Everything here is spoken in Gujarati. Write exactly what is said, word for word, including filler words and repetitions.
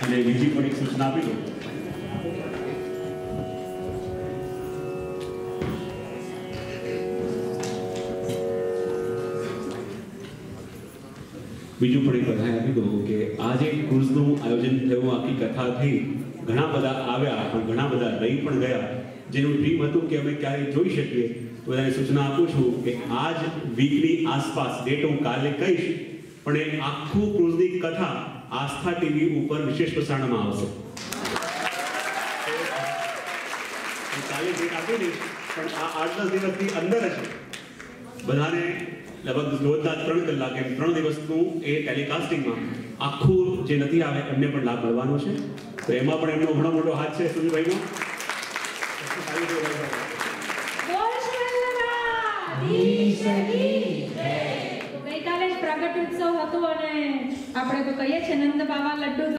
અને બીજી પણ એક સૂચના આપી દો. બીજું પણ એક બધાએ આપી દો કે આજે ક્રુઝનું આયોજન થયું, આખી કથા થઈ, ઘણા બધા આવ્યા પણ ઘણા બધા રહી પણ ગયા. જેનું ડ્રીમ હતું કે અમે ક્યારેય જોઈ શકીએ, તો બધાને સૂચના આપું છું કે આજ વીકની આસપાસ, ડેટ હું કાલે કહીશ, પણ એ આખું ક્રુઝની કથા આસ્થા ટીવી ઉપર વિશેષ પ્રસારણમાં આવશે. કાલે ડેટ આપી દઈશ, પણ આ આઠ દસ દિવસની અંદર જ બધાને લગભગ રોજના ત્રણ કલાક એમ ત્રણ દિવસનું એ ટેલિકાસ્ટિંગમાં આખું જે નથી આવે એમને પણ લાભ મળવાનો છે. તો એમાં પણ એમનો ઘણો મોટો હાથ છે સુજીભાઈનો. ગઈકાલે જ પ્રગટ ઉત્સવ હતો અને આપણે તો કહીએ છીએ નંદ બાવા લડ્ડુ